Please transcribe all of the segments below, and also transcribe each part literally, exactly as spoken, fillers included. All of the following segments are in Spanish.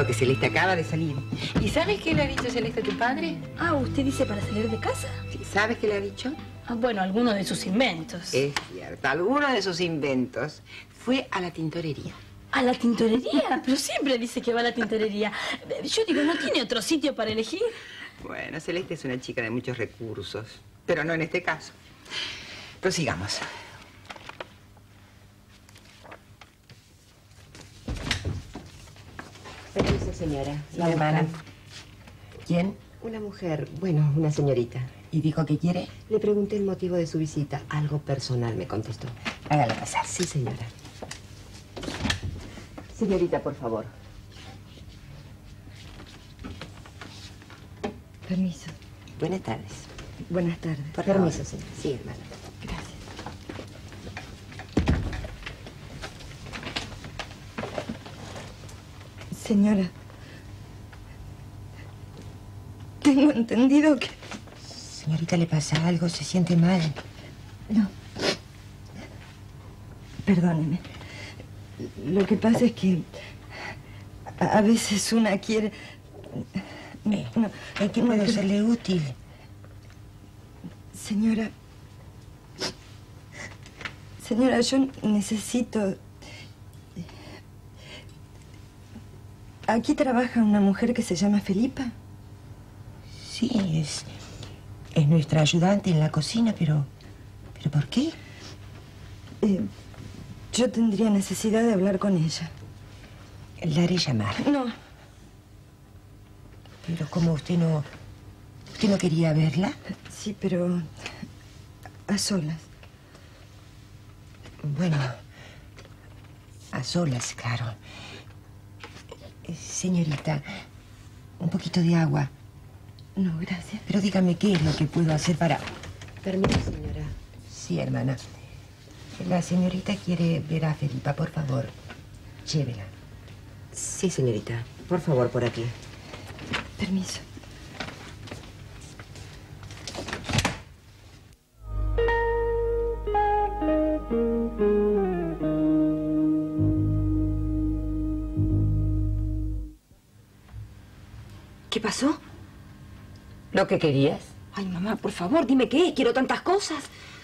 porque Celeste acaba de salir. ¿Y sabes qué le ha dicho Celeste a tu padre? Ah, ¿usted dice para salir de casa? Sí, ¿sabes qué le ha dicho? Ah, bueno, alguno de sus inventos. Es cierto, alguno de sus inventos. Fue a la tintorería. ¿A la tintorería? Pero siempre dice que va a la tintorería. Yo digo, ¿no tiene otro sitio para elegir? Bueno, Celeste es una chica de muchos recursos, pero no en este caso. Prosigamos. Permiso, señora. La hermana. ¿Quién? Una mujer, bueno, una señorita. ¿Y dijo qué quiere? Le pregunté el motivo de su visita. Algo personal, me contestó. Hágala pasar. Sí, señora. Señorita, por favor. Permiso. Buenas tardes. Buenas tardes. Por Permiso, señora. Sí, hermana. Gracias. Señora, tengo entendido que... Señorita, ¿le pasa algo? ¿Se siente mal? No. Perdóneme. Lo que pasa es que a, a veces una quiere... Eh, no, ¿en qué puedo serle útil? Señora... Señora, yo necesito... ¿Aquí trabaja una mujer que se llama Felipa? Sí, es... Es nuestra ayudante en la cocina, pero... ¿Pero por qué? Eh, yo tendría necesidad de hablar con ella. La haré llamar. No. Pero ¿cómo usted no... ¿Usted no quería verla? Sí, pero... a solas. Bueno... A solas, claro. Eh, señorita, un poquito de agua. No, gracias. Pero dígame qué es lo que puedo hacer para... Permiso, señora. Sí, hermana. La señorita quiere ver a Felipa, por favor. Llévela. Sí, señorita. Por favor, por aquí. Permiso. ¿Qué pasó? ¿Lo que querías? Ay, mamá, por favor, dime qué es. Quiero tantas cosas.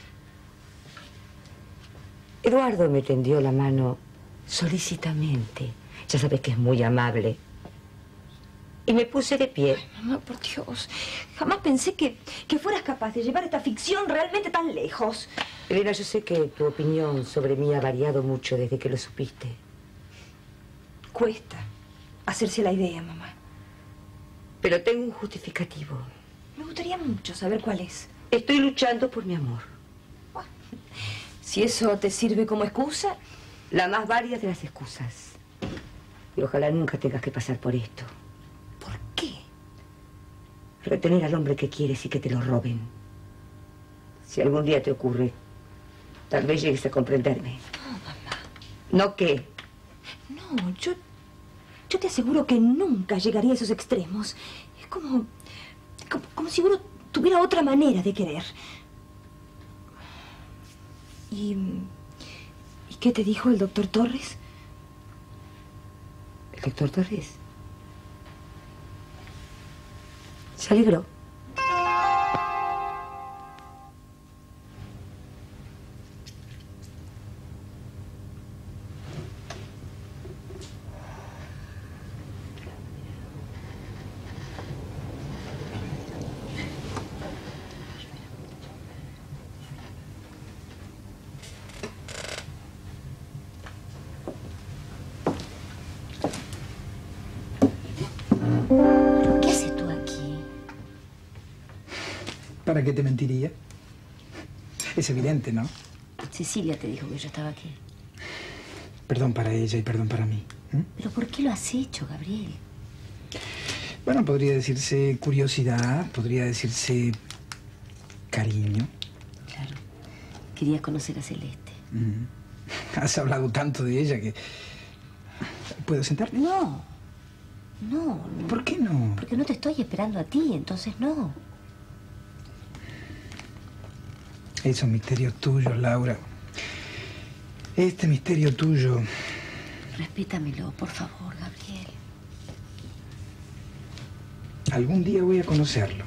Eduardo me tendió la mano solícitamente. Ya sabes que es muy amable. Y me puse de pie. Ay, mamá, por Dios. Jamás pensé que, que fueras capaz de llevar esta ficción realmente tan lejos. Elena, yo sé que tu opinión sobre mí ha variado mucho desde que lo supiste. Cuesta hacerse la idea, mamá. Pero tengo un justificativo. Me gustaría mucho saber cuál es. Estoy luchando por mi amor. Bueno, si eso te sirve como excusa... La más válida de las excusas. Y ojalá nunca tengas que pasar por esto. ¿Por qué? Retener al hombre que quieres y que te lo roben. Si algún día te ocurre, tal vez llegues a comprenderme. No, mamá. ¿No qué? No, yo... Yo te aseguro que nunca llegaría a esos extremos. Es como... Como, como si uno tuviera otra manera de querer. ¿Y... ¿Y qué te dijo el doctor Torres? ¿El doctor Torres? Se alegró. ¿Qué haces tú aquí? ¿Para qué te mentiría? Es evidente, ¿no? Cecilia te dijo que yo estaba aquí. Perdón para ella y perdón para mí. ¿eh? ¿Pero por qué lo has hecho, Gabriel? Bueno, podría decirse curiosidad, podría decirse cariño. Claro. Querías conocer a Celeste. Mm. Has hablado tanto de ella que... ¿Puedo sentarme? No. No. ¿Por qué no? Porque no te estoy esperando a ti, entonces no. Esos misterios tuyos, Laura. Este misterio tuyo... Respétamelo, por favor, Gabriel. Algún día voy a conocerlo.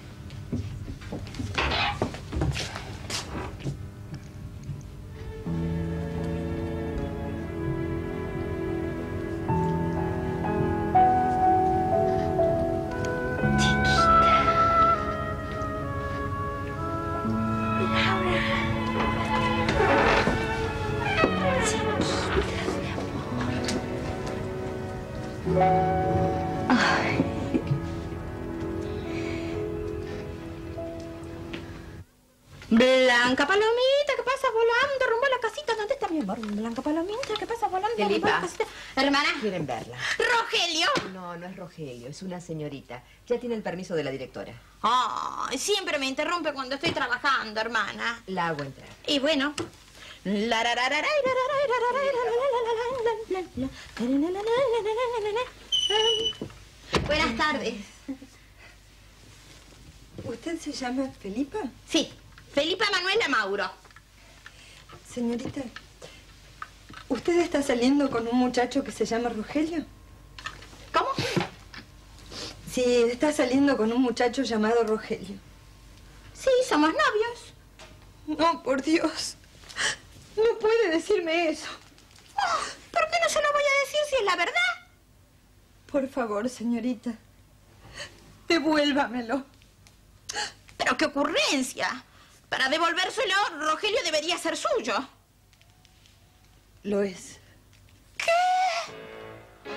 Blanca Palomita, ¿qué pasa volando rumbo a la casita? ¿Dónde está mi amor? Blanca Palomita, ¿qué pasa volando rumbo a la casita? Hermana. Quieren verla. ¿Rogelio? No, no es Rogelio, es una señorita. Ya tiene el permiso de la directora. Ay, siempre me interrumpe cuando estoy trabajando, hermana. La hago entrar. Y bueno. Buenas tardes. ¿Usted se llama Felipa? Sí, Felipa Manuela Mauro. Señorita, ¿usted está saliendo con un muchacho que se llama Rogelio? ¿Cómo? Sí, está saliendo con un muchacho llamado Rogelio. Sí, somos novios. No, por Dios. No puede decirme eso. Oh, ¿por qué no se lo voy a decir si es la verdad? Por favor, señorita, devuélvamelo. Pero qué ocurrencia. Para devolvérselo, Rogelio debería ser suyo. Lo es. ¿Qué?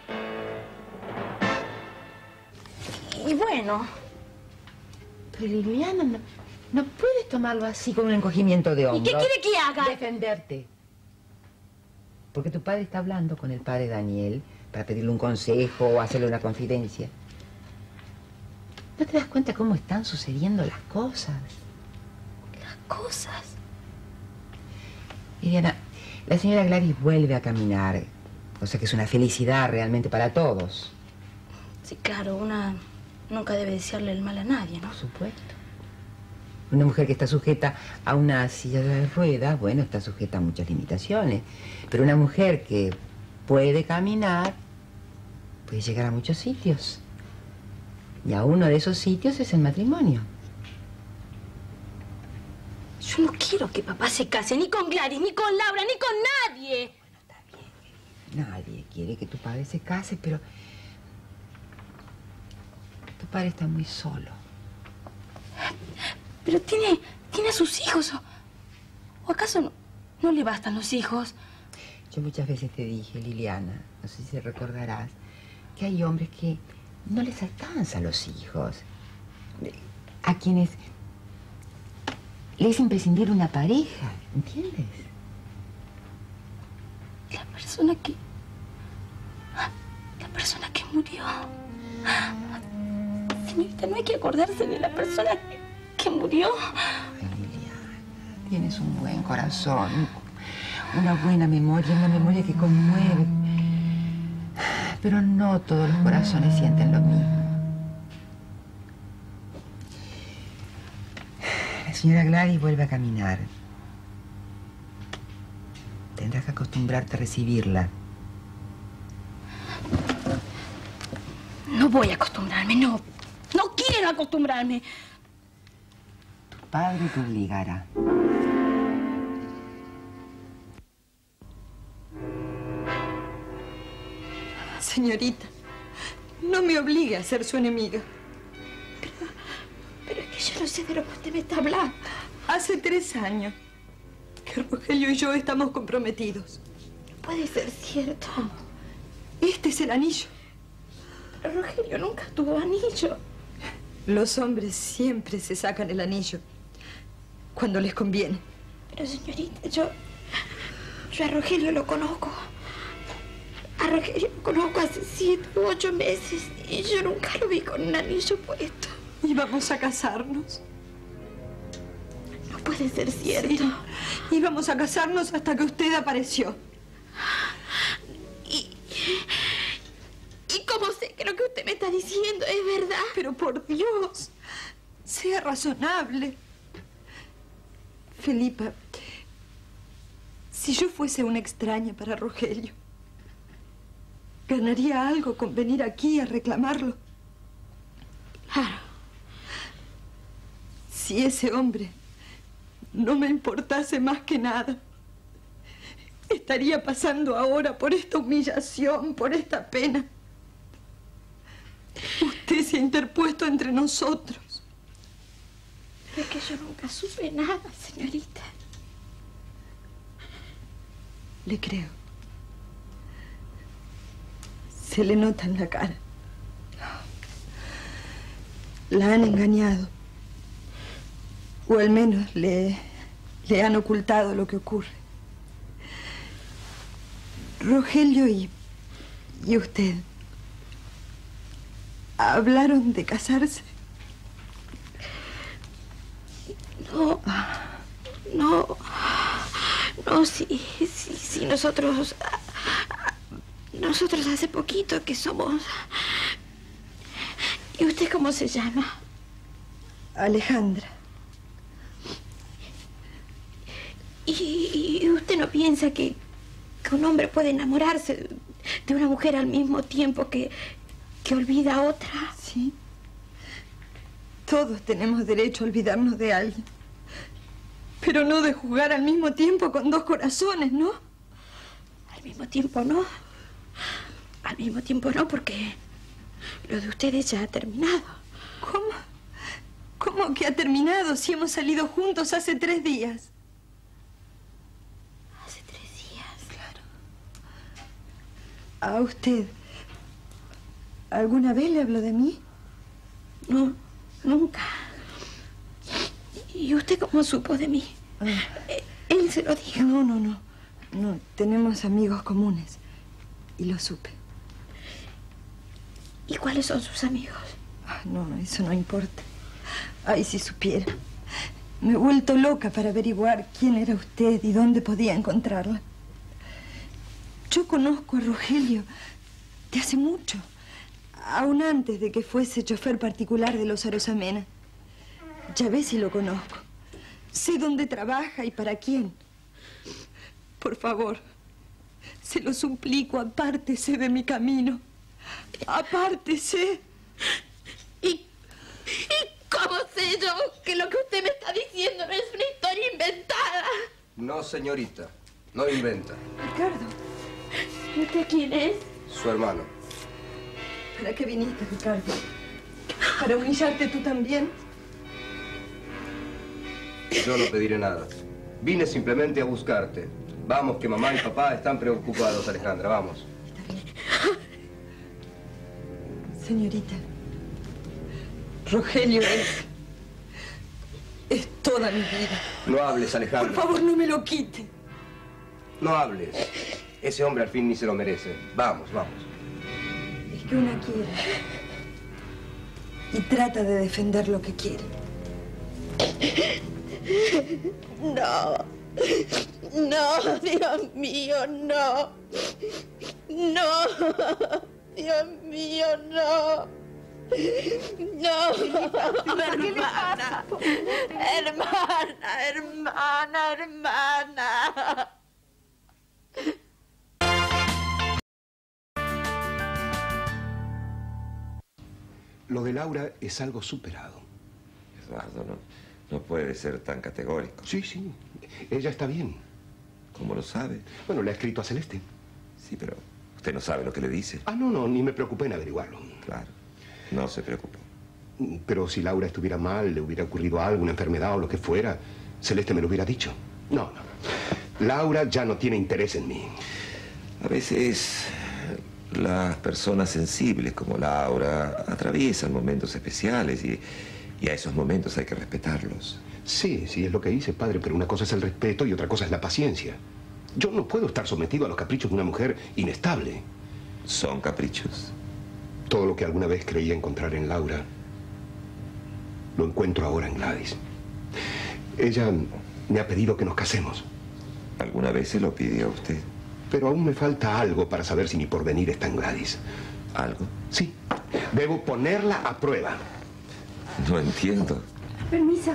Y bueno. Pero Liliana, no, no puedes tomarlo así con un encogimiento de hombros. ¿Y qué quiere que haga? Defenderte. Porque tu padre está hablando con el padre Daniel para pedirle un consejo o hacerle una confidencia. ¿No te das cuenta cómo están sucediendo las cosas? Las cosas. Liliana, la señora Gladys vuelve a caminar, cosa que es una felicidad realmente para todos. Sí, claro, una nunca debe desearle el mal a nadie, ¿no? Por supuesto. Una mujer que está sujeta a una silla de ruedas, bueno, está sujeta a muchas limitaciones. Pero una mujer que puede caminar, puede llegar a muchos sitios. Y a uno de esos sitios es el matrimonio. Yo no quiero que papá se case ni con Gladys, ni con Laura, ni con nadie. Bueno, está bien. Nadie quiere que tu padre se case, pero... tu padre está muy solo. Pero tiene, tiene a sus hijos. ¿O, o acaso no, no le bastan los hijos? Yo muchas veces te dije, Liliana, no sé si recordarás, que hay hombres que no les alcanza a los hijos. A quienes les es imprescindible una pareja, ¿entiendes? La persona que... La persona que murió. Señorita, no hay que acordarse de la persona que, que murió. Ay, Liliana, tienes un buen corazón, una buena memoria, una memoria que conmueve. Pero no todos los corazones sienten lo mismo. La señora Gladys vuelve a caminar. Tendrás que acostumbrarte a recibirla. No voy a acostumbrarme, no. No quiero acostumbrarme. Tu padre te obligará. Señorita, no me obligue a ser su enemiga. Pero, pero es que yo no sé de lo que usted me está hablando. Hace tres años que Rogelio y yo estamos comprometidos. No puede ser cierto. Este es el anillo. Pero Rogelio nunca tuvo anillo. Los hombres siempre se sacan el anillo cuando les conviene. Pero señorita, yo... Yo a Rogelio lo conozco. A Rogelio lo conozco hace siete u ocho meses y yo nunca lo vi con un anillo puesto. Y vamos a casarnos. No puede ser cierto. Sí. Íbamos a casarnos hasta que usted apareció. Y... ¿Y cómo sé que lo que usted me está diciendo es verdad? Pero por Dios, sea razonable. Felipa, si yo fuese una extraña para Rogelio, ¿ganaría algo con venir aquí a reclamarlo? Claro. Si ese hombre no me importase más que nada, estaría pasando ahora por esta humillación, por esta pena. Usted se ha interpuesto entre nosotros. Pero es que yo nunca supe nada, señorita. Le creo. Se le nota en la cara. La han engañado. O al menos le, le han ocultado lo que ocurre. Rogelio y, y usted hablaron de casarse. No, no, no, sí, sí, sí, nosotros, nosotros hace poquito que somos. ¿Y usted cómo se llama? Alejandra. ¿Y, y usted no piensa que, que un hombre puede enamorarse de una mujer al mismo tiempo que, que olvida a otra? Sí. Todos tenemos derecho a olvidarnos de alguien. Pero no de jugar al mismo tiempo con dos corazones, ¿no? Al mismo tiempo no. Al mismo tiempo no, porque lo de ustedes ya ha terminado. ¿Cómo? ¿Cómo que ha terminado si hemos salido juntos hace tres días? Hace tres días. Claro. ¿A usted alguna vez le habló de mí? No, nunca. ¿Y usted cómo supo de mí? Ah. Él se lo dijo. No, no, no. No, tenemos amigos comunes. Y lo supe. ¿Y cuáles son sus amigos? Ah, no, eso no importa. Ay, si supiera. Me he vuelto loca para averiguar quién era usted y dónde podía encontrarla. Yo conozco a Rogelio de hace mucho. Aún antes de que fuese chofer particular de los Arosamena. Ya ves si lo conozco. Sé dónde trabaja y para quién. Por favor, se lo suplico, apártese de mi camino. Apártese. ¿Y, ¿Y cómo sé yo que lo que usted me está diciendo no es una historia inventada? No, señorita. No inventa. Ricardo. ¿Y usted quién es? Su hermano. ¿Para qué viniste, Ricardo? ¿Para humillarte tú también? Yo no pediré nada. Vine simplemente a buscarte. Vamos, que mamá y papá están preocupados, Alejandra. Vamos. Está bien. Señorita, Rogelio es... es toda mi vida. No hables, Alejandra. Por favor, no me lo quite. No hables. Ese hombre al fin ni se lo merece. Vamos, vamos. Es que una quiere. Y trata de defender lo que quiere. No. No, Dios mío, no. No. Dios mío, no. No. Hermana. Hermana, hermana, hermana. Lo de Laura es algo superado. Eduardo, no, no puede ser tan categórico. Sí, sí. Ella está bien. ¿Cómo lo sabe? Bueno, le ha escrito a Celeste. Sí, pero usted no sabe lo que le dice. Ah, no, no, ni me preocupé en averiguarlo. Claro, no se preocupó. Pero si Laura estuviera mal, le hubiera ocurrido algo, una enfermedad o lo que fuera, Celeste me lo hubiera dicho. No, no. Laura ya no tiene interés en mí. A veces las personas sensibles como Laura atraviesan momentos especiales y, y a esos momentos hay que respetarlos. Sí, sí, es lo que hice, padre, pero una cosa es el respeto y otra cosa es la paciencia. Yo no puedo estar sometido a los caprichos de una mujer inestable. ¿Son caprichos? Todo lo que alguna vez creía encontrar en Laura, lo encuentro ahora en Gladys. Ella me ha pedido que nos casemos. ¿Alguna vez se lo pidió a usted? Pero aún me falta algo para saber si mi porvenir está en Gladys. ¿Algo? Sí. Debo ponerla a prueba. No entiendo. Permiso.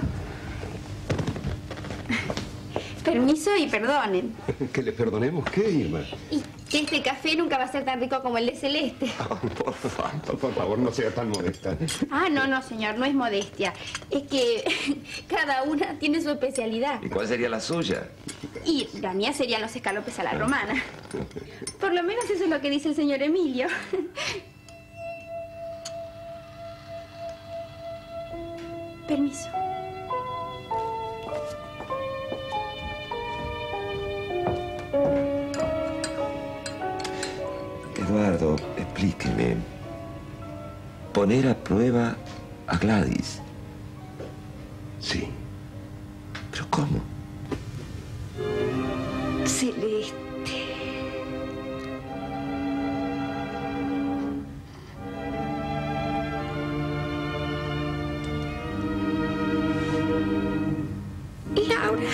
Permiso y perdonen. ¿Que le perdonemos qué, Irma? Y que este café nunca va a ser tan rico como el de Celeste. Oh, por favor, por favor, no sea tan modesta. Ah, no, no, señor, no es modestia. Es que cada una tiene su especialidad. ¿Y cuál sería la suya? Y la mía serían los escalopes a la romana. Por lo menos eso es lo que dice el señor Emilio. Permiso. Eduardo, explíqueme. Poner a prueba a Gladys. Sí. ¿Pero cómo? Celeste. Laura.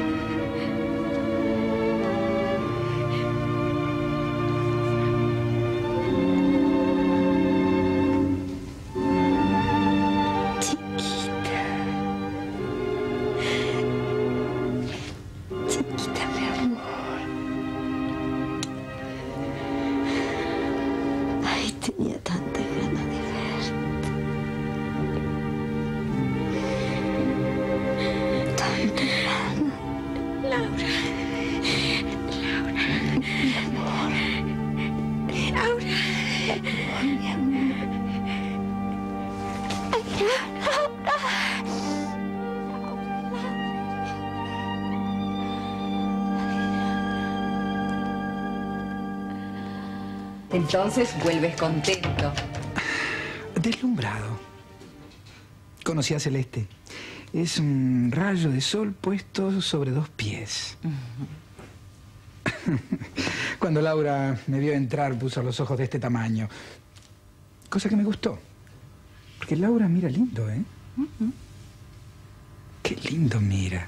Entonces vuelves contento. Deslumbrado. Conocí a Celeste. Es un rayo de sol puesto sobre dos pies. Uh-huh. Cuando Laura me vio entrar, puso los ojos de este tamaño. Cosa que me gustó. Porque Laura mira lindo, ¿eh? Uh-huh. Qué lindo mira.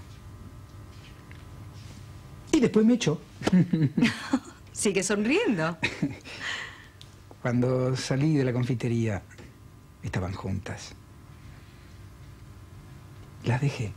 Y después me echó. Sigue sonriendo. Cuando salí de la confitería, estaban juntas. Las dejé.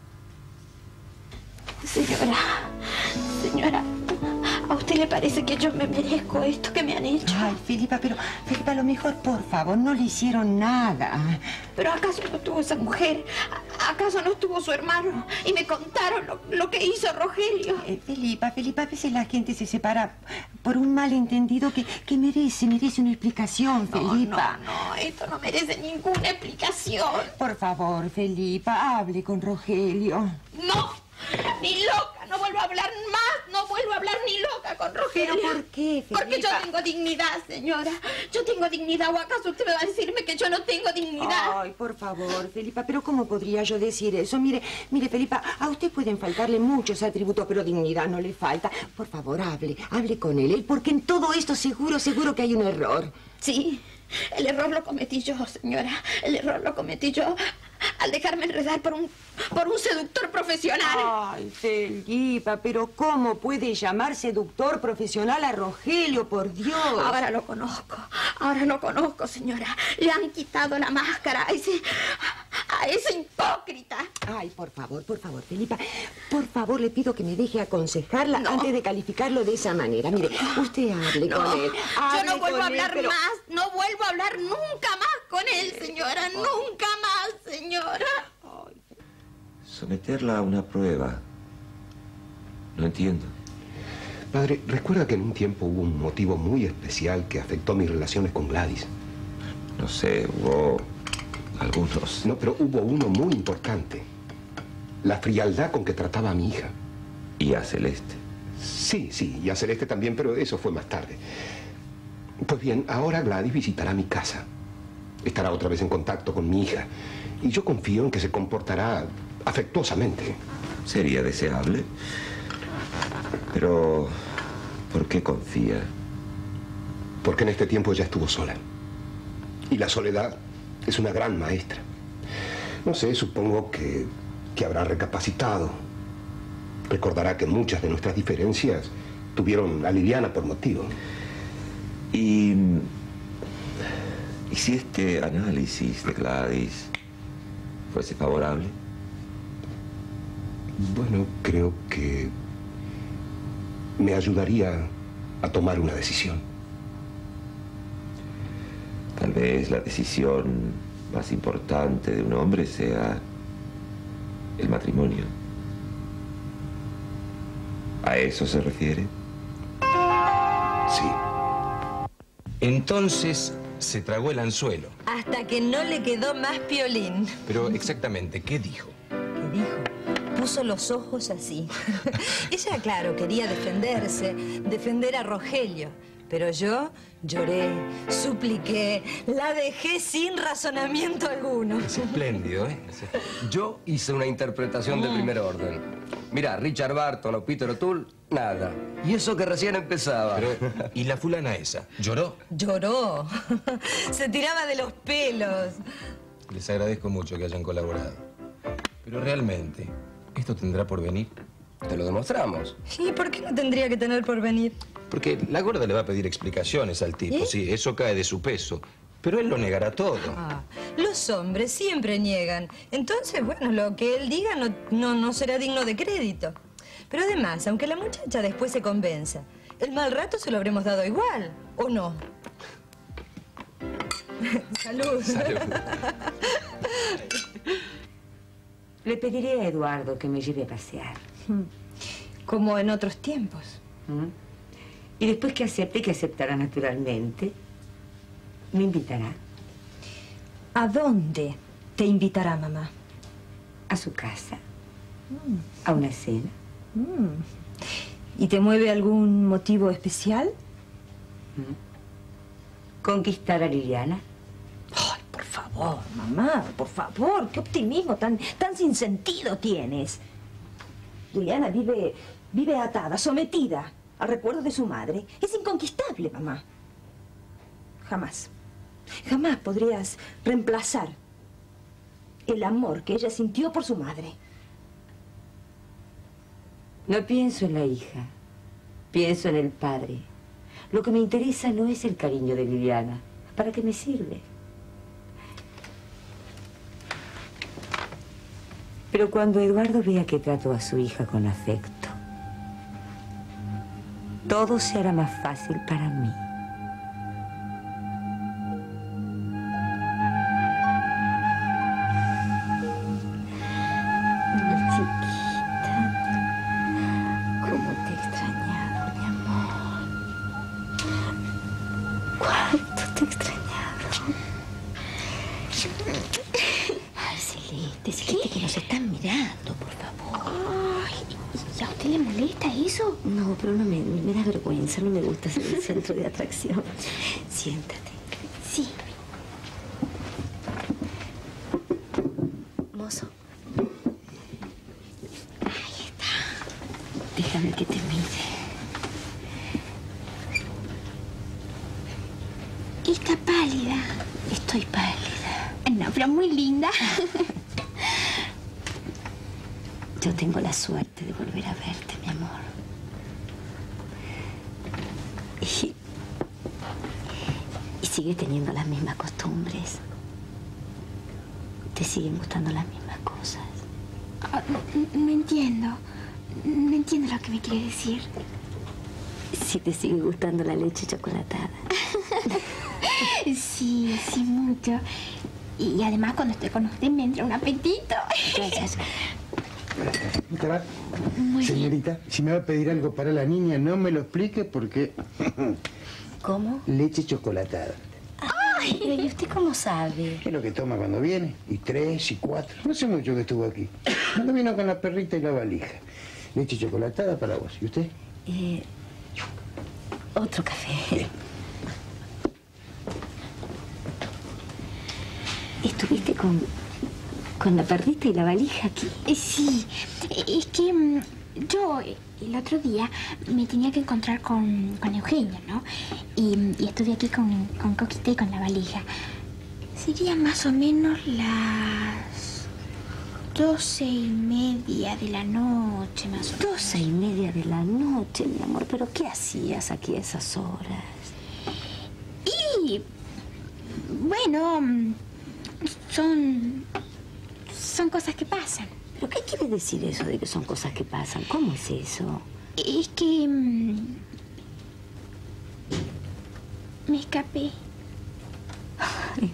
Señora, señora, ¿a usted le parece que yo me merezco esto que me han hecho? Ay, Felipa, pero, Felipa, a lo mejor, por favor, no le hicieron nada. ¿Pero acaso no estuvo esa mujer? ¿Acaso no estuvo su hermano? Y me contaron lo, lo que hizo Rogelio. Eh, Felipa, Felipa, a veces la gente se separa por un malentendido que, que merece, merece una explicación, Felipa. No, no, no, esto no merece ninguna explicación. Por favor, Felipa, hable con Rogelio. No. Ni loca, no vuelvo a hablar más, no vuelvo a hablar ni loca con Rogelio. ¿Pero por qué, Felipa? Porque yo tengo dignidad, señora. Yo tengo dignidad, ¿o acaso usted me va a decirme que yo no tengo dignidad? Ay, por favor, Felipa, pero ¿cómo podría yo decir eso? Mire, mire, Felipa, a usted pueden faltarle muchos atributos, pero dignidad no le falta. Por favor, hable, hable con él, porque en todo esto seguro, seguro que hay un error. Sí, el error lo cometí yo, señora. El error lo cometí yo al dejarme enredar por un, por un seductor profesional. Ay, Felipa, pero ¿cómo puede llamar seductor profesional a Rogelio, por Dios? Ahora lo conozco, ahora lo conozco, señora. Le han quitado la máscara a ese, a ese hipócrita. Ay, por favor, por favor, Felipa, por favor, le pido que me deje aconsejarla no. antes de calificarlo de esa manera. Mire, usted hable no. con él. Hable Yo no vuelvo a hablar él, pero... más, no vuelvo a hablar nunca más con él, señora, nunca más, señora. Someterla a una prueba. No entiendo. Padre, recuerda que en un tiempo hubo un motivo muy especial que afectó mis relaciones con Gladys. No sé, hubo algunos. No, pero hubo uno muy importante. La frialdad con que trataba a mi hija. ¿Y a Celeste? Sí, sí, y a Celeste también, pero eso fue más tarde. Pues bien, ahora Gladys visitará mi casa. Estará otra vez en contacto con mi hija. Y yo confío en que se comportará afectuosamente. Sería deseable. Pero, ¿por qué confía? Porque en este tiempo ella estuvo sola. Y la soledad es una gran maestra. No sé, supongo que, que habrá recapacitado. Recordará que muchas de nuestras diferencias tuvieron a Liliana por motivo. Y... ¿Y si este análisis de Gladys fuese favorable? Bueno, creo que me ayudaría a tomar una decisión. Tal vez la decisión más importante de un hombre sea el matrimonio. ¿A eso se refiere? Sí. Entonces se tragó el anzuelo. Hasta que no le quedó más piolín. Pero exactamente, ¿qué dijo? ¿Qué dijo? Puso los ojos así. Ella, claro, quería defenderse, defender a Rogelio. Pero yo lloré, supliqué, la dejé sin razonamiento alguno. Es espléndido, ¿eh? Yo hice una interpretación de primer orden. Mira, Richard Barton o Peter O'Toole, nada. Y eso que recién empezaba. Pero, ¿y la fulana esa? ¿Lloró? Lloró. Se tiraba de los pelos. Les agradezco mucho que hayan colaborado. Pero realmente, ¿esto tendrá por venir? Te lo demostramos. ¿Y por qué no tendría que tener por venir? Porque la gorda le va a pedir explicaciones al tipo. ¿Eh? Sí, eso cae de su peso. Pero él lo negará todo. Ah, los hombres siempre niegan. Entonces, bueno, lo que él diga no, no, no será digno de crédito. Pero además, aunque la muchacha después se convenza, el mal rato se lo habremos dado igual, ¿o no? Salud. Salud. Le pediré a Eduardo que me lleve a pasear. Como en otros tiempos. ¿Mm? Y después que acepte, que aceptará naturalmente, me invitará. ¿A dónde te invitará, mamá? A su casa. Mm. A una cena. Mm. ¿Y te mueve algún motivo especial? Mm. Conquistar a Liliana. Ay, por favor, mamá, por favor. Qué optimismo tan, tan sin sentido tienes. Liliana vive, vive atada, sometida al recuerdo de su madre. Es inconquistable, mamá. Jamás, jamás podrías reemplazar el amor que ella sintió por su madre. No pienso en la hija, pienso en el padre. Lo que me interesa no es el cariño de Liliana. ¿Para qué me sirve? Pero cuando Eduardo vea que trato a su hija con afecto, todo se hará más fácil para mí. No, pero no me, me da vergüenza, no me gusta ser el centro de atracción. Siéntate. Sí. Mozo. Ahí está. Déjame que te mire. Está pálida. Estoy pálida. No, pero muy linda. Yo tengo la suerte de volver a verte, mi amor. Y, y sigues teniendo las mismas costumbres. Te siguen gustando las mismas cosas. Oh, no, no entiendo. No entiendo lo que me quiere decir. Si te sigue gustando la leche chocolatada. Sí, sí, mucho. Y además cuando estoy con usted me entra un apetito. Gracias. ¿Cómo te va? Muy Señorita, si me va a pedir algo para la niña, no me lo explique porque... ¿Cómo? Leche chocolatada. Ay, pero ¿y usted cómo sabe? Es lo que toma cuando viene, y tres, y cuatro. No sé mucho que estuvo aquí. Cuando vino con la perrita y la valija. Leche chocolatada para vos. ¿Y usted? Eh, otro café. Bien. ¿Estuviste con, con la perrita y la valija aquí? Sí, es que mm, yo el otro día me tenía que encontrar con, con Eugenio, ¿no? Y, y estuve aquí con, con Coquita y con la valija. Serían más o menos las doce y media de la noche, más o menos. Doce y media de la noche, mi amor. ¿Pero qué hacías aquí a esas horas? Y, bueno, son, son cosas que pasan. ¿Pero qué quiere decir eso de que son cosas que pasan? ¿Cómo es eso? Es que... me escapé. Ay.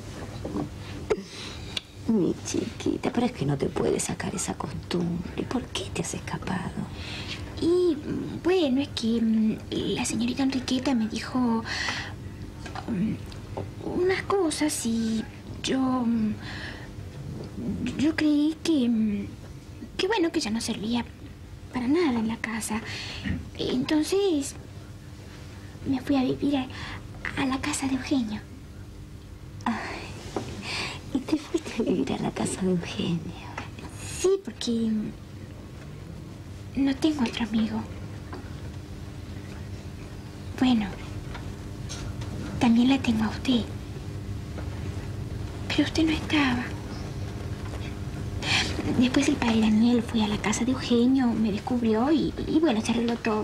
Mi chiquita, pero es que no te puedes sacar esa costumbre. ¿Por qué te has escapado? Y bueno, es que mm, la señorita Enriqueta me dijo um, unas cosas y yo... Um, yo creí que... Um, que bueno, que ya no servía para nada en la casa. Entonces me fui a vivir a, a la casa de Eugenio. Ay, ¿y te fuiste a vivir a la casa de Eugenio? Sí, porque no tengo otro amigo. Bueno, también la tengo a usted. Pero usted no estaba. Después el padre Daniel fue a la casa de Eugenio, me descubrió y, y bueno, se arregló todo.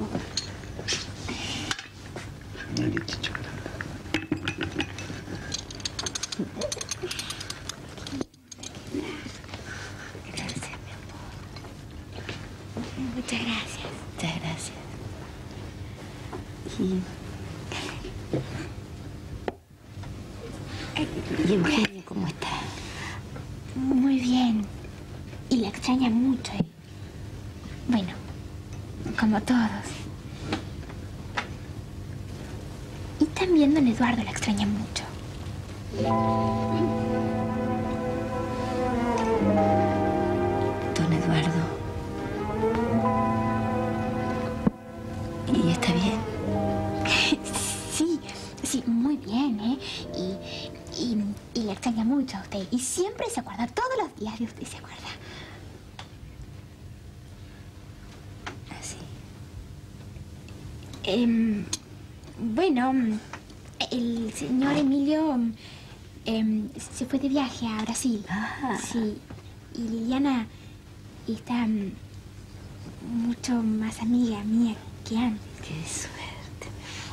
Gracias, mi amor. Muchas gracias. Muchas gracias. Y... ¿Y Eugenio cómo está? Muy bien. Y la extraña mucho. ¿eh? Bueno, como todos. Y también don Eduardo la extraña mucho. Don Eduardo. ¿Y está bien? Sí, sí, muy bien, ¿eh? Y, y, y le extraña mucho a usted. Y siempre se acuerda, todos los días de usted se acuerda. Así. Eh, bueno, el señor Emilio eh, se fue de viaje a Brasil. Ah. Sí. Y Liliana está mm, mucho más amiga mía que antes. Qué suerte.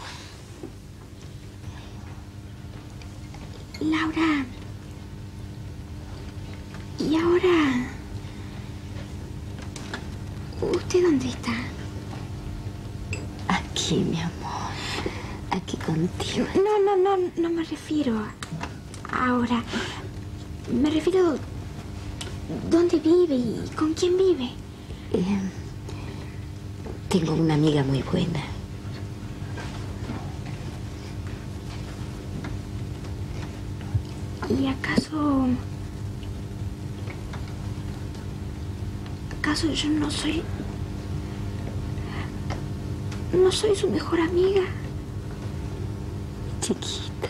Laura. ¿Y ahora? ¿Usted dónde está? Aquí, mi amor. Aquí contigo. No, no, no, no me refiero a ahora. Me refiero a dónde vive y con quién vive. Eh, tengo una amiga muy buena. ¿Y acaso... acaso yo no soy... no soy su mejor amiga? Chiquita,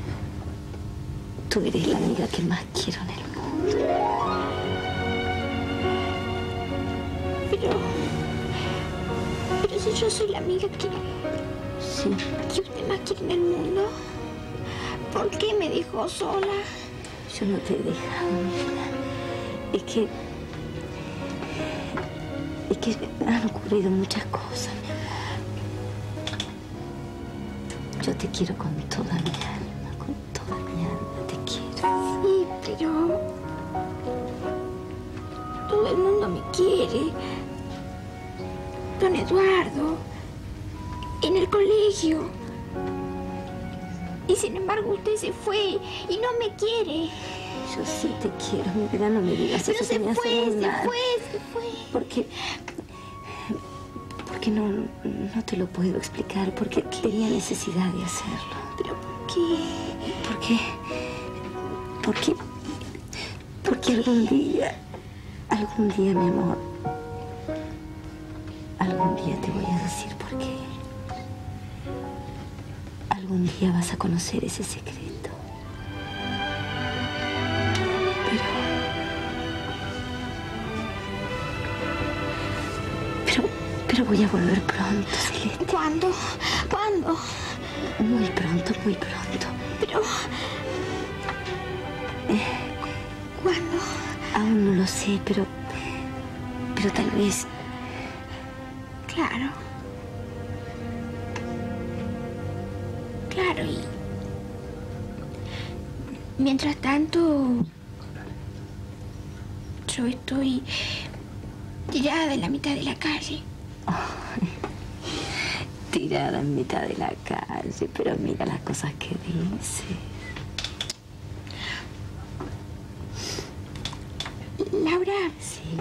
tú eres la amiga que más quiero en el mundo. Pero... pero si yo soy la amiga que... Sí. que usted más quiere en el mundo, ¿por qué me dejó sola? Yo no te he dejado, mira. Es que... es que han ocurrido muchas cosas, mi amor. Yo te quiero con toda mi alma, con toda mi alma te quiero. Sí, pero... todo el mundo me quiere. Don Eduardo, en el colegio. Y sin embargo usted se fue y no me quiere. Yo sí te quiero, mi vida, no me digas pero eso. se que me fue, hace muy se mal. fue, se fue. Porque... porque no, no te lo puedo explicar, porque tenía necesidad de hacerlo. ¿Pero por qué? ¿Por qué? Porque... porque algún día... algún día, mi amor... algún día te voy a decir por qué. Algún día vas a conocer ese secreto. Pero... pero... pero voy a volver pronto, Celeste. ¿Cuándo? ¿Cuándo? Muy pronto, muy pronto. Pero... Eh, ¿cuándo? aún no lo sé, pero... pero tal vez... Claro. Claro, y... mientras tanto... yo estoy... tirada en la mitad de la calle. Ay, tirada en mitad de la calle, pero mira las cosas que dice. Laura. Sí.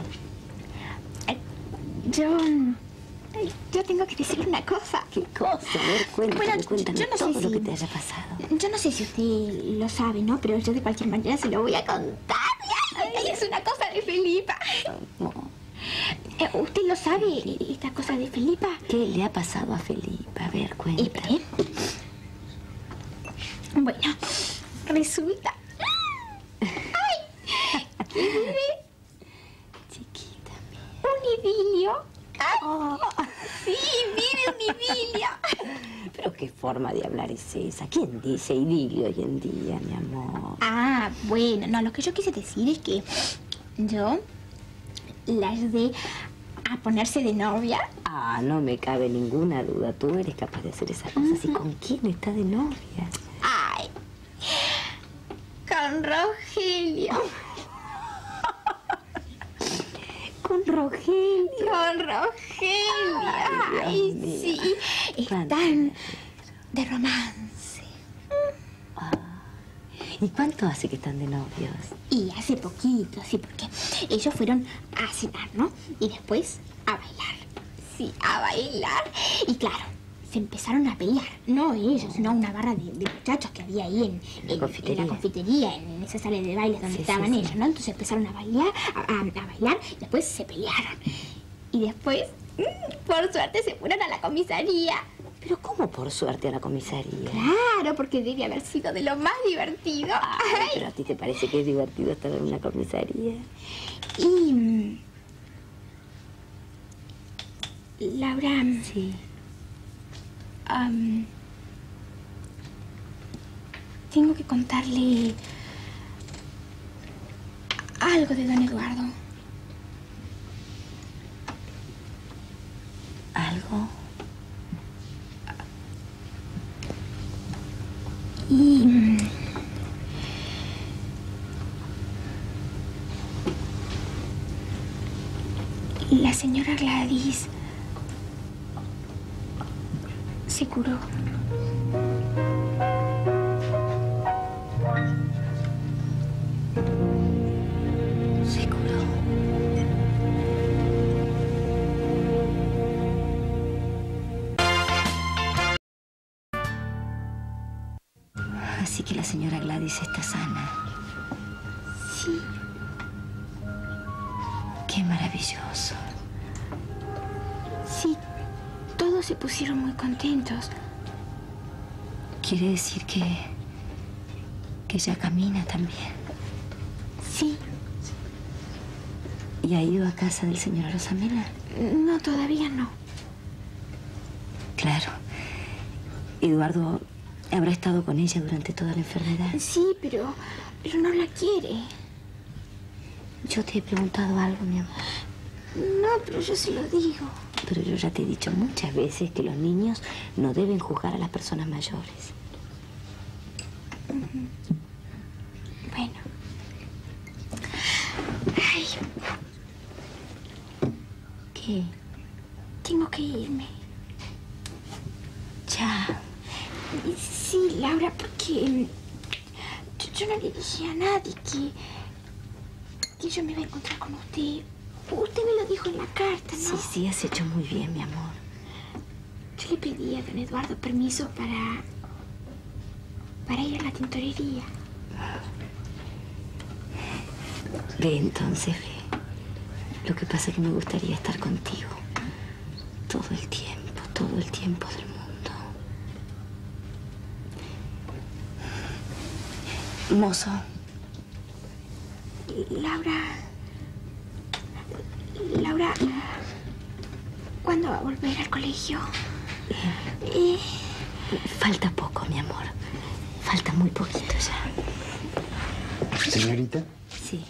Yo... Yo tengo que decir una cosa. ¿Qué cosa? A ver, cuéntame, bueno, cuéntame yo no todo sé lo si, que te haya pasado. Yo no sé si usted lo sabe, ¿no? Pero yo de cualquier manera se lo voy a contar. Ay, es una cosa de Felipa. No. Eh, ¿Usted lo sabe, esta cosa de Felipa? ¿Qué le ha pasado a Felipa? A ver, cuéntame. ¿Eh? Bueno, resulta... ¡Ay! ¿Qué vive? Chiquita mía. Un idilio. ¡Ay! Oh. Sí, vive un idilio. Pero qué forma de hablar es esa. ¿Quién dice idilio hoy en día, mi amor? Ah, bueno, no, lo que yo quise decir es que yo la ayudé a ponerse de novia. Ah, no me cabe ninguna duda. Tú eres capaz de hacer esas cosas. ¿Y con quién está de novia? Ay, con Rogelio. Con Rogelio. Con Rogelio. Ay, Ay sí. Están de romance. Ah. ¿Y cuánto hace que están de novios? Y hace poquito, sí, porque ellos fueron a cenar, ¿no? Y después a bailar. Sí, a bailar. Y claro, se empezaron a pelear. No ellos, sino una barra de, de muchachos que había ahí en, en, en la confitería, en esa sala de bailes donde sí, estaban sí, ellos, sí. ¿no? Entonces empezaron a bailar, a, a, a bailar, después se pelearon. Y después, por suerte, se fueron a la comisaría. ¿Pero cómo por suerte a la comisaría? Claro, porque debe haber sido de lo más divertido. Ay, Ay. ¿Pero a ti te parece que es divertido estar en una comisaría? Y... Laura... Sí. Um, tengo que contarle algo de don Eduardo. ¿Algo? Y... La señora Gladys se curó. Se curó. Así que la señora Gladys está sana. Sí. Qué maravilloso. Sí, todos se pusieron muy contentos. ¿Quiere decir que... que ella camina también? Sí. ¿Y ha ido a casa del señor Arosamena? No, todavía no. Claro. Eduardo habrá estado con ella durante toda la enfermedad. Sí, pero... pero no la quiere. Yo te he preguntado algo, mi amor. No, pero yo se lo digo. Pero yo ya te he dicho muchas veces que los niños no deben juzgar a las personas mayores. Uh-huh. Bueno. Ay. ¿Qué? Tengo que irme. Ya. Sí, Laura, porque yo, yo no le dije a nadie que, que yo me iba a encontrar con usted. Usted me lo dijo en la carta, ¿no? Sí, sí, has hecho muy bien, mi amor. Yo le pedí a don Eduardo permiso para... para ir a la tintorería. Ve, entonces, ve. Lo que pasa es que me gustaría estar contigo. Todo el tiempo, todo el tiempo del mundo. Mozo. Laura... Laura... ¿Cuándo va a volver al colegio? Eh, falta poco, mi amor. Falta muy poquito ya. ¿Señorita? Sí.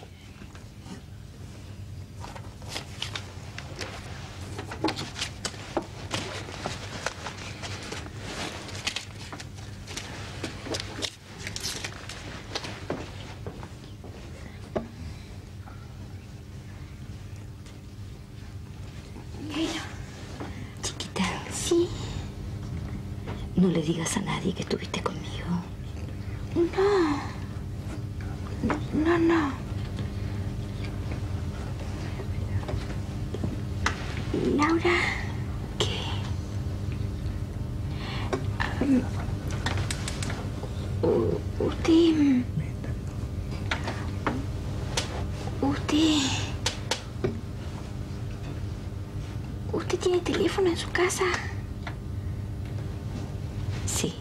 no le digas a nadie que estuviste conmigo. No. No, no. Laura. ¿Qué? Um, usted... Usted... ¿Usted tiene teléfono en su casa? Sí.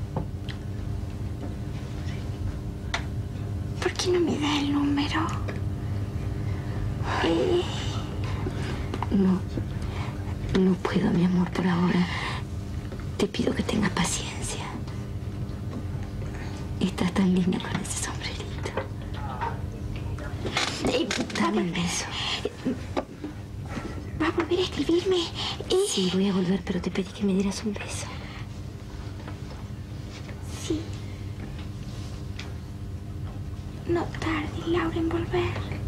¿Por qué no me da el número? Eh... No, no puedo, mi amor, por ahora. Te pido que tengas paciencia. Estás tan linda con ese sombrerito. Eh, Dame un beso. ¿Va a volver a escribirme? Eh... Sí, voy a volver, pero te pedí que me dieras un beso. Sí. No tarde, Laura, en volver.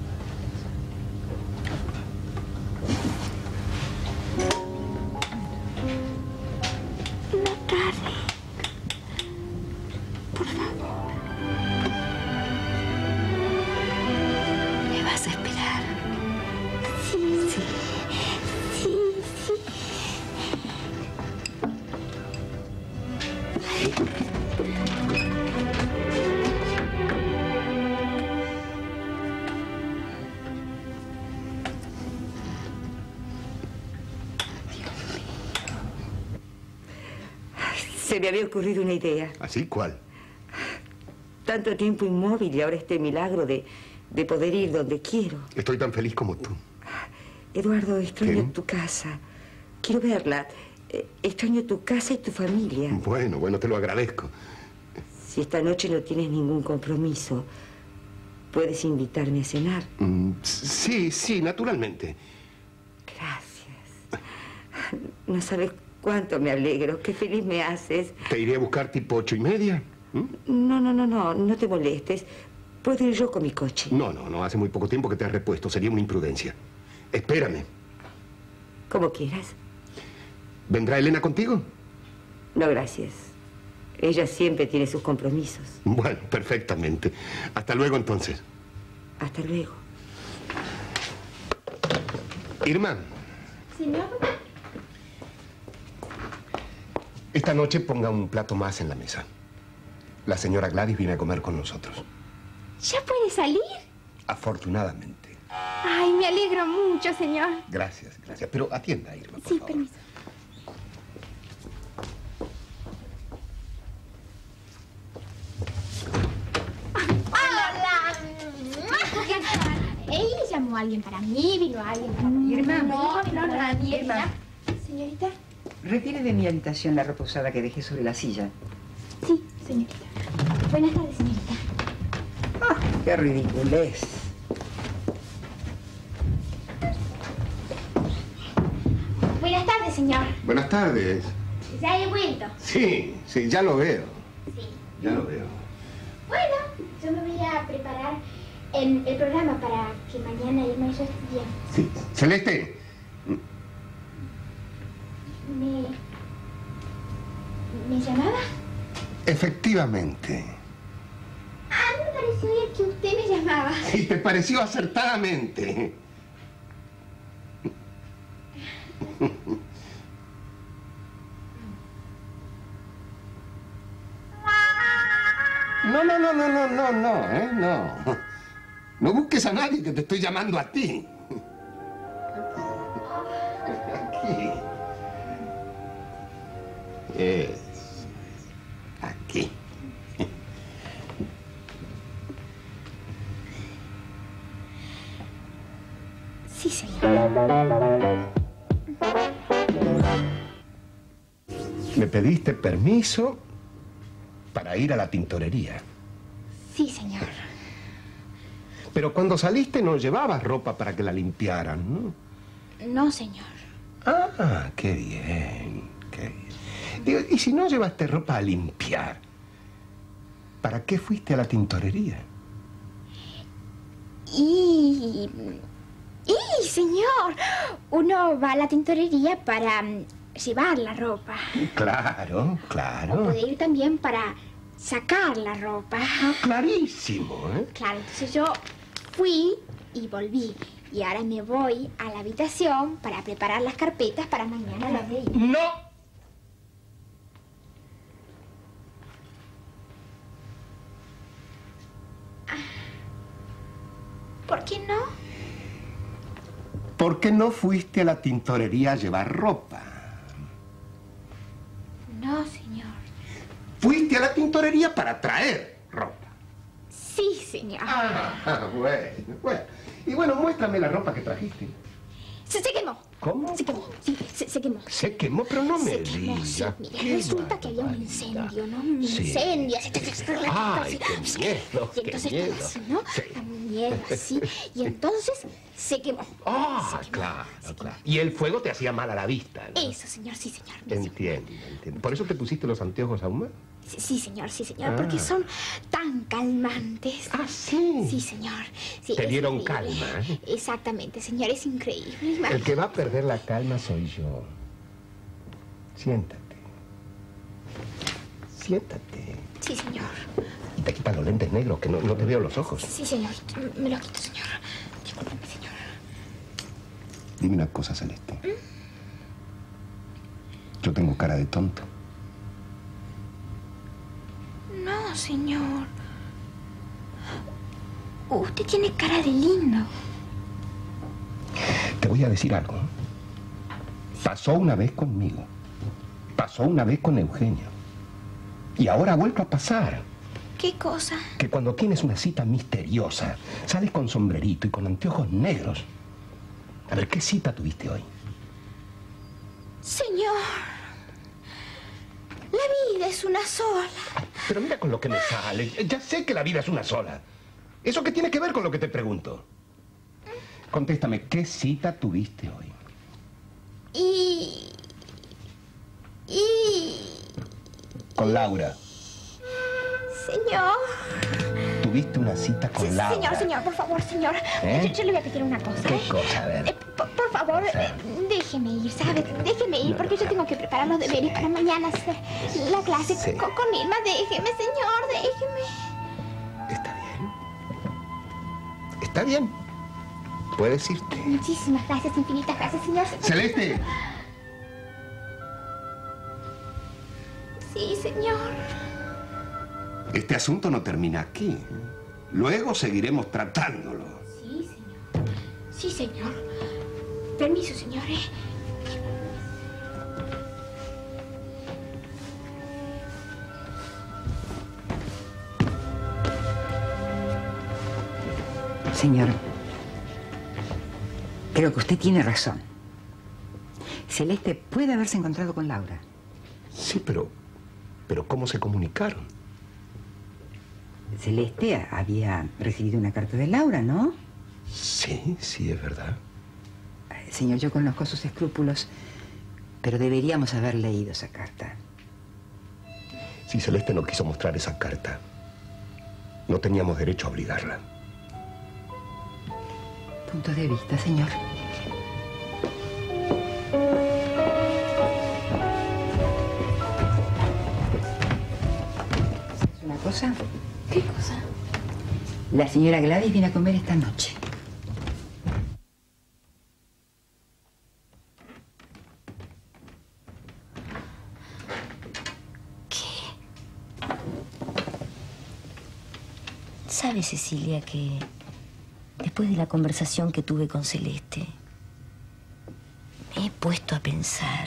No tarde. Por favor. ¿Me vas a esperar? Sí. Sí. Sí, sí. Se me había ocurrido una idea. ¿Así? ¿Cuál? Tanto tiempo inmóvil y ahora este milagro de, de poder ir donde quiero. Estoy tan feliz como tú. Eduardo, extraño ¿Qué? tu casa. Quiero verla. Eh, Extraño tu casa y tu familia. Bueno, bueno, te lo agradezco. Si esta noche no tienes ningún compromiso, puedes invitarme a cenar. Mm, sí, sí, naturalmente. Gracias. No sabes cuánto me alegro. Qué feliz me haces. ¿Te iré a buscar tipo ocho y media? ¿Mm? No, no, no, no. No te molestes. Puedo ir yo con mi coche. No, no, no. Hace muy poco tiempo que te has repuesto. Sería una imprudencia. Espérame. Como quieras. ¿Vendrá Elena contigo? No, gracias. Ella siempre tiene sus compromisos. Bueno, perfectamente. Hasta luego, entonces. Hasta luego. Irma, Señor. esta noche ponga un plato más en la mesa. La señora Gladys viene a comer con nosotros. ¿Ya puede salir? Afortunadamente. Ay, me alegro mucho, señor. Gracias, gracias. Pero atienda, Irma, por Sí, favor. permiso. ¡Hola! Él llamó a alguien para mí, vino alguien para mí. Irma. No, no, nadie. Irma. Señorita. Retire de mi habitación la ropa usada que dejé sobre la silla. Sí, señorita. Buenas tardes, señorita. Ah, qué ridiculez. Buenas tardes, señor. Buenas tardes. Ya he vuelto. Sí, sí, ya lo veo. Sí. Ya lo veo. Bueno, yo me voy a preparar el, el programa para que mañana Irma y yo estudiemos. Sí. Celeste. ¿Me... ¿Me llamaba? Efectivamente. A mí me pareció oír que usted me llamaba. Y te pareció acertadamente. No, no, no, no, no, no, no, ¿eh? No. No busques a nadie, que te estoy llamando a ti. Aquí. Es. Aquí. Sí, señor. Me pediste permiso para ir a la tintorería. Sí, señor. Pero cuando saliste no llevabas ropa para que la limpiaran, ¿no? No, señor. Ah, qué bien, qué bien. Digo, ¿y si no llevaste ropa a limpiar? ¿Para qué fuiste a la tintorería? Y... Y, señor, uno va a la tintorería para mm, llevar la ropa. Claro, O claro. puede ir también para sacar la ropa. Clarísimo, ¿eh? Claro, entonces yo fui y volví. Y ahora me voy a la habitación para preparar las carpetas para mañana los de ir. ¡No! ¿Por qué no? ¿Por qué no fuiste a la tintorería a llevar ropa? No, señor. Fuiste a la tintorería para traer ropa. Sí, señor. Ah, bueno, bueno. Y bueno, muéstrame la ropa que trajiste. Se, se quemó. ¿Cómo? Se quemó, sí, se, se quemó. Se quemó, pero no me Se quemó, sí. digas. Mire, Qué resulta que había un incendio, ¿no? Un Sí. incendio. Ay, qué miedo, Y qué entonces miedo. estaba así, ¿no? Sí. Tan miedo, así. Y entonces se quemó. Ah, claro, claro. Y el fuego te hacía mal a la vista, ¿no? Eso, señor, sí, señor. Entiendo, entiendo. ¿Por eso te pusiste los anteojos aún más? Sí, sí, señor, sí, señor, Ah. porque son tan calmantes. Ah, sí. Sí, señor. Sí, Te es dieron increíble. calma, ¿eh? Exactamente, señor, es increíble. El que va a perder la calma soy yo. Siéntate. Siéntate. Sí, señor. Y te quitas los lentes negros, que no, no te veo los ojos. Sí, señor, me lo quito, señor. Discúlpeme, señor. Dime una cosa, Celeste. Yo tengo cara de tonto. No, señor. Usted tiene cara de lindo. Te voy a decir algo. Pasó una vez conmigo. Pasó una vez con Eugenio. Y ahora ha vuelto a pasar. ¿Qué cosa? Que cuando tienes una cita misteriosa, sales con sombrerito y con anteojos negros. A ver, ¿qué cita tuviste hoy? Señor, la vida es una sola. Pero mira con lo que me sale. Ya sé que la vida es una sola. ¿Eso qué tiene que ver con lo que te pregunto? Contéstame, ¿qué cita tuviste hoy? Y... Y... Con Laura. Señor... Tuviste una cita con Sí, Laura. señor, señor, por favor, señor. ¿Eh? Yo, yo le voy a pedir una cosa. ¿Qué ¿eh? cosa? A ver. Eh, por, por favor, Sí. eh, déjeme ir, ¿sabe? Déjeme ir, No, porque yo tengo que preparar los deberes para mañana hacer la clase Sí. con, con Irma. Déjeme, señor, déjeme. Está bien. Está bien. Puedes irte. Muchísimas gracias, infinitas gracias, señor. Celeste. Sí, señor. Este asunto no termina aquí. Luego seguiremos tratándolo. Sí, señor. Sí, señor. Permiso, señores. Señor, creo que usted tiene razón. Celeste puede haberse encontrado con Laura. Sí, pero... ¿Pero cómo se comunicaron? Celeste había recibido una carta de Laura, ¿no? Sí, sí, es verdad. Señor, yo conozco sus escrúpulos, pero deberíamos haber leído esa carta. Si Celeste no quiso mostrar esa carta, no teníamos derecho a obligarla. Punto de vista, señor. ¿Es una cosa? ¿Qué cosa? La señora Gladys viene a comer esta noche. ¿Sabe, Cecilia, que después de la conversación que tuve con Celeste, me he puesto a pensar?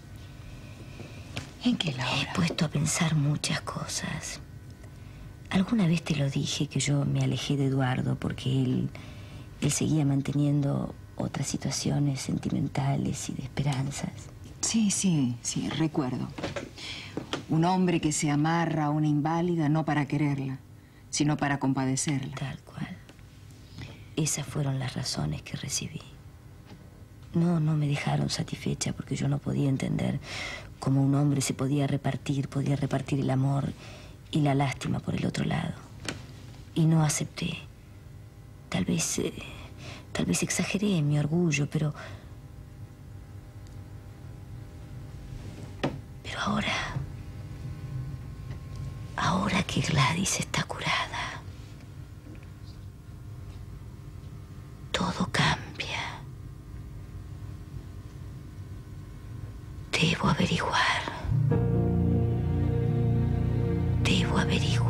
¿En qué, Laura? Me he puesto a pensar muchas cosas. Alguna vez te lo dije que yo me alejé de Eduardo porque él, él seguía manteniendo otras situaciones sentimentales y de esperanzas. Sí, sí, sí, recuerdo. Un hombre que se amarra a una inválida no para quererla, sino para compadecerla. Tal cual. Esas fueron las razones que recibí. No, no me dejaron satisfecha porque yo no podía entender cómo un hombre se podía repartir, podía repartir el amor y la lástima por el otro lado. Y no acepté. Tal vez, eh, tal vez exageré en mi orgullo, pero... Ahora, ahora que Gladys está curada, todo cambia. Debo averiguar. Debo averiguar.